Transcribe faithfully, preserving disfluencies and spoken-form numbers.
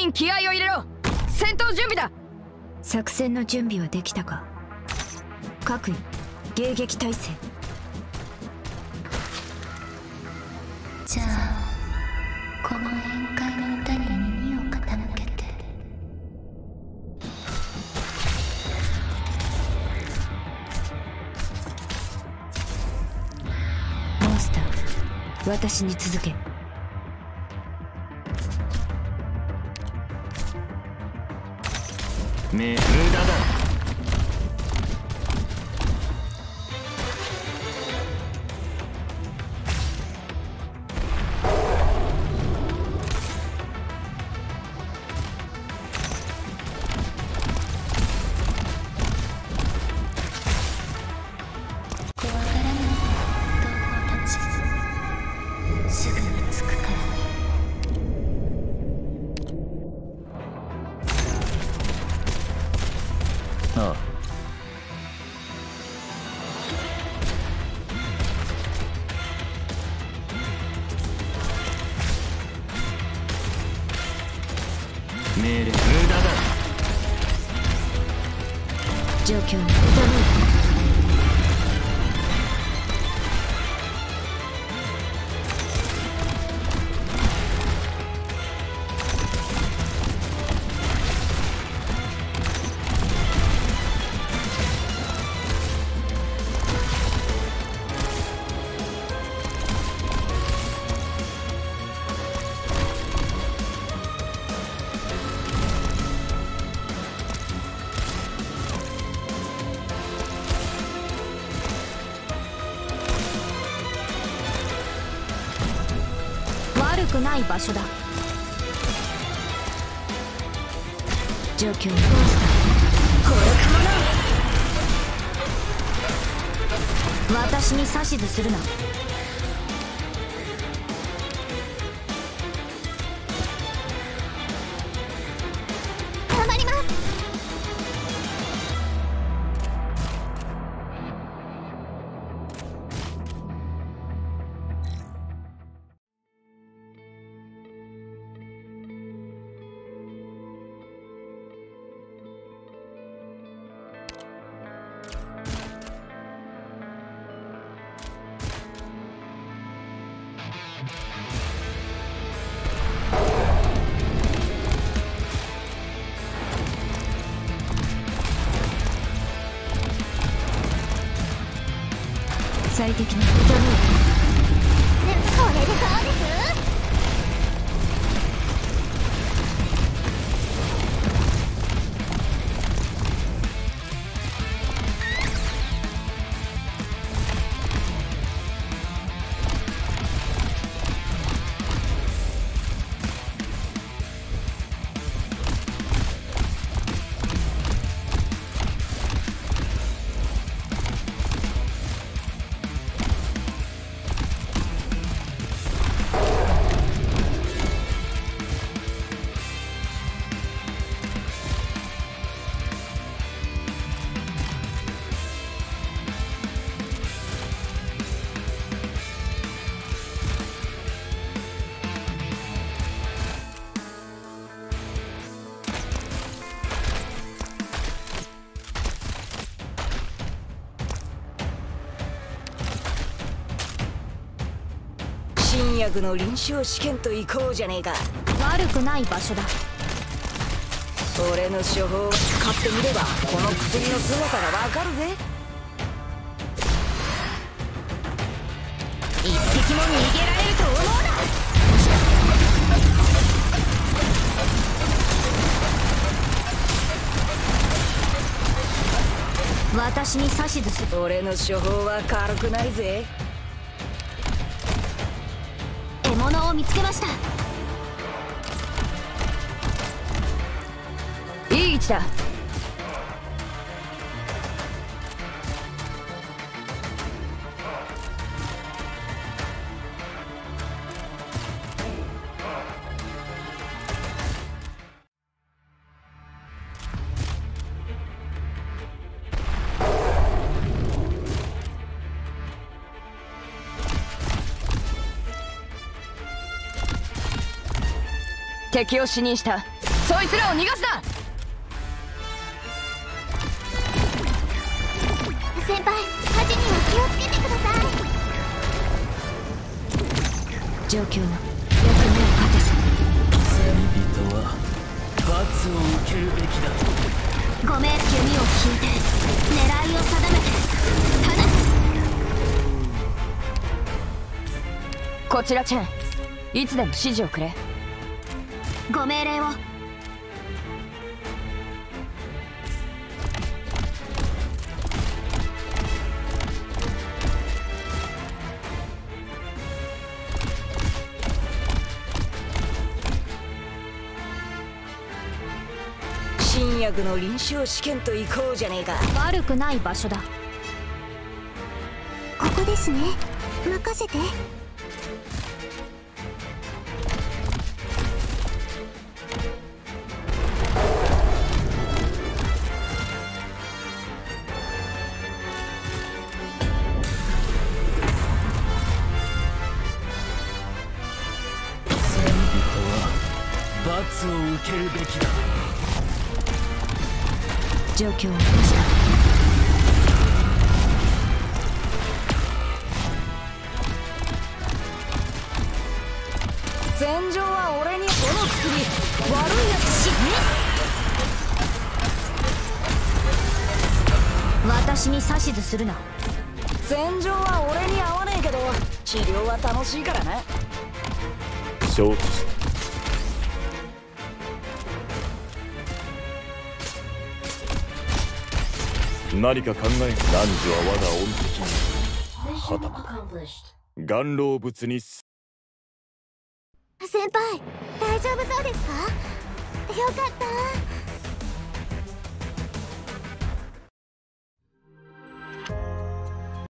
員気合を入れろ。戦闘準備だ。 作戦の準備はできたか。各位迎撃態勢。 じゃあこの宴会の歌に耳を傾けて。 モンスター、私に続け。 め無駄だ。 怖がらない同胞たち、すぐに着くから。 ああ。命令無駄だ。 状況に傾いて。悪くない場所だ。状況にモンスター、これかもな。私に指図するな。 頑張ります。 最適な傾いて。 これでどうです？ 新薬の臨床試験と行こうじゃねえか。 悪くない場所だ。 俺の処方を使ってみればこの薬の姿がわかるぜ。 一匹も逃げられると思うな。私に指図する。 俺の処方は軽くないぜ。 獲物を見つけました。 いい位置だ。敵を死認した。 そいつらを逃がすな。 先輩、火事には気をつけてください。 状況はよく目をかけさ。 罪人は罰を受けるべきだ。 ご名弓を引いて狙いを定めて放つ。 こちらチェン、いつでも指示をくれ。 ご命令を。 新薬の臨床試験と行こうじゃねえか。 悪くない場所だ。 ここですね、任せて。 罪人は罰を受けるべきだ。 状況をどうした。 戦場は俺にこの薬悪いやつ死ね。 私に指図するな。 戦場は俺に合わねえけど治療は楽しいからな。 承知した。何か考え、汝は我が恩敵にはたまた顔老物にす。 先輩、大丈夫そうですか？よかった。